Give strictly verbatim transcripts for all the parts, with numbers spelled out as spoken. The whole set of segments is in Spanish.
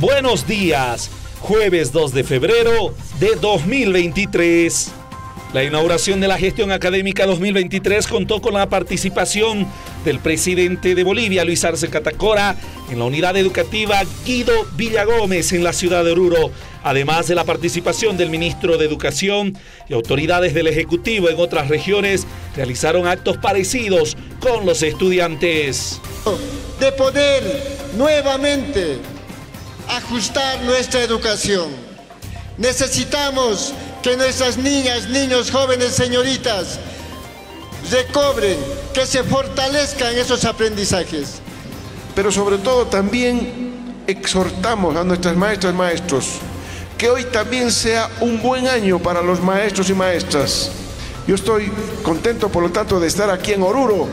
Buenos días, jueves dos de febrero de dos mil veintitrés. La inauguración de la gestión académica dos mil veintitrés contó con la participación del presidente de Bolivia, Luis Arce Catacora, en la unidad educativa Guido Villagómez en la ciudad de Oruro, además de la participación del ministro de Educación y autoridades del Ejecutivo en otras regiones. Realizaron actos parecidos con los estudiantes. De poder nuevamente ajustar nuestra educación. Necesitamos que nuestras niñas, niños, jóvenes, señoritas recobren, que se fortalezcan esos aprendizajes. Pero sobre todo también exhortamos a nuestras maestras y maestros que hoy también sea un buen año para los maestros y maestras. Yo estoy contento, por lo tanto, de estar aquí en Oruro.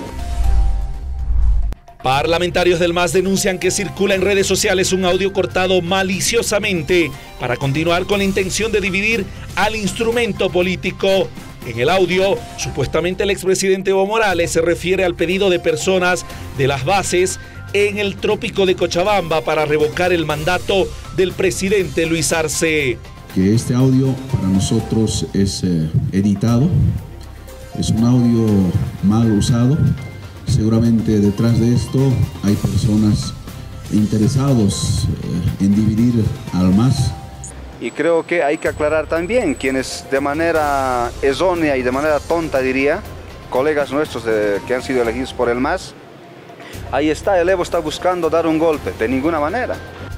Parlamentarios del M A S denuncian que circula en redes sociales un audio cortado maliciosamente para continuar con la intención de dividir al instrumento político. En el audio, supuestamente el expresidente Evo Morales se refiere al pedido de personas de las bases en el trópico de Cochabamba para revocar el mandato del presidente Luis Arce. Que este audio para nosotros es eh, editado, es un audio mal usado. Seguramente detrás de esto hay personas interesados eh, en dividir al M A S. Y creo que hay que aclarar también quienes de manera errónea y de manera tonta, diría, colegas nuestros de, que han sido elegidos por el M A S, ahí está, el Evo está buscando dar un golpe, de ninguna manera.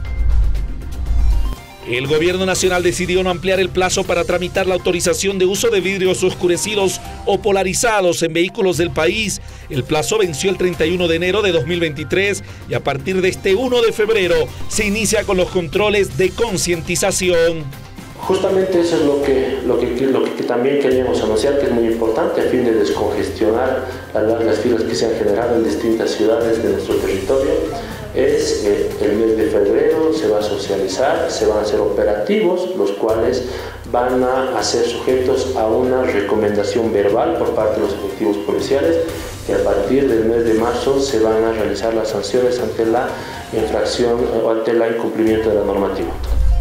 El gobierno nacional decidió no ampliar el plazo para tramitar la autorización de uso de vidrios oscurecidos o polarizados en vehículos del país. El plazo venció el treinta y uno de enero de dos mil veintitrés y a partir de este uno de febrero se inicia con los controles de concientización. Justamente eso es lo que, lo, que, lo que también queríamos anunciar, que es muy importante a fin de descongestionar las largas filas que se han generado en distintas ciudades de nuestro territorio. Es eh, el mes de febrero, se va a socializar, se van a hacer operativos, los cuales van a ser sujetos a una recomendación verbal por parte de los efectivos policiales, y a partir del mes de marzo se van a realizar las sanciones ante la infracción o ante el incumplimiento de la normativa.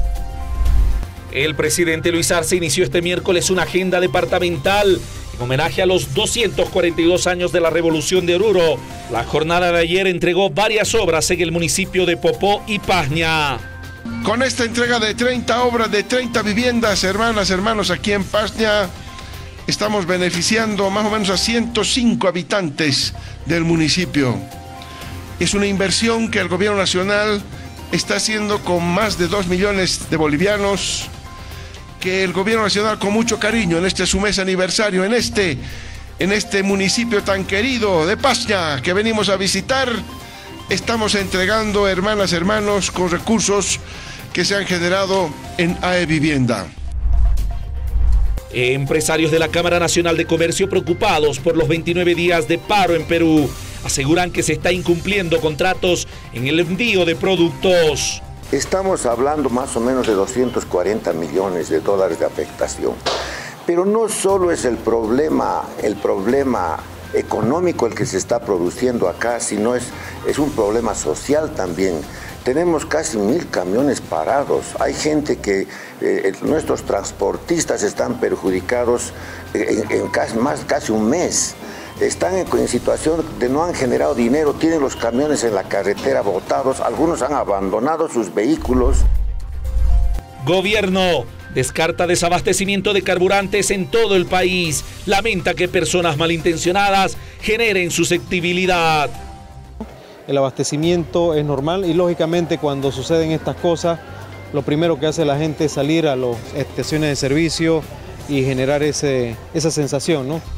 El presidente Luis Arce inició este miércoles una agenda departamental en homenaje a los doscientos cuarenta y dos años de la Revolución de Oruro. La jornada de ayer entregó varias obras en el municipio de Popó y Paña. Con esta entrega de treinta obras, de treinta viviendas, hermanas, hermanos, aquí en Paña, estamos beneficiando más o menos a ciento cinco habitantes del municipio. Es una inversión que el gobierno nacional está haciendo con más de dos millones de bolivianos, que el gobierno nacional con mucho cariño en este su mes aniversario, en este, en este municipio tan querido de Paña que venimos a visitar, estamos entregando, hermanas, hermanos, con recursos que se han generado en A E Vivienda. Empresarios de la Cámara Nacional de Comercio preocupados por los veintinueve días de paro en Perú aseguran que se está incumpliendo contratos en el envío de productos. Estamos hablando más o menos de doscientos cuarenta millones de dólares de afectación. Pero no solo es el problema, el problema económico el que se está produciendo acá, sino es, es un problema social también. Tenemos casi mil camiones parados. Hay gente que, eh, nuestros transportistas están perjudicados en, en casi, más, casi un mes. Están en, en situación de no han generado dinero, tienen los camiones en la carretera botados, algunos han abandonado sus vehículos. Gobierno descarta desabastecimiento de carburantes en todo el país. Lamenta que personas malintencionadas generen susceptibilidad. El abastecimiento es normal y lógicamente cuando suceden estas cosas, lo primero que hace la gente es salir a las estaciones de servicio y generar ese, esa sensación, ¿no?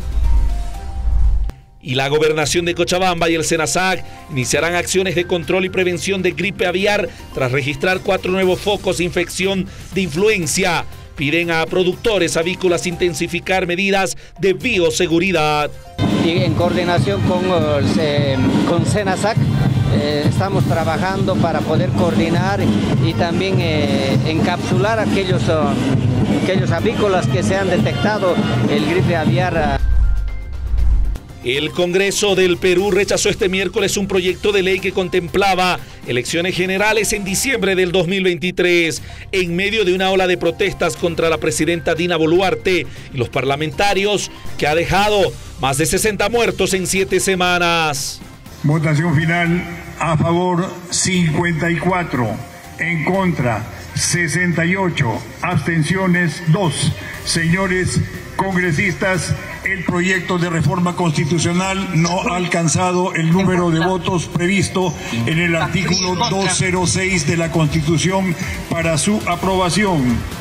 Y la Gobernación de Cochabamba y el SENASAC iniciarán acciones de control y prevención de gripe aviar tras registrar cuatro nuevos focos de infección de influenza. Piden a productores avícolas intensificar medidas de bioseguridad. Y en coordinación con, eh, con SENASAC eh, estamos trabajando para poder coordinar y también eh, encapsular aquellos, uh, aquellos avícolas que se han detectado el gripe aviar. El Congreso del Perú rechazó este miércoles un proyecto de ley que contemplaba elecciones generales en diciembre del dos mil veintitrés, en medio de una ola de protestas contra la presidenta Dina Boluarte y los parlamentarios, que ha dejado más de sesenta muertos en siete semanas. Votación final: a favor cincuenta y cuatro, en contra sesenta y ocho, abstenciones dos. Señores congresistas, el proyecto de reforma constitucional no ha alcanzado el número de votos previsto en el artículo doscientos seis de la Constitución para su aprobación.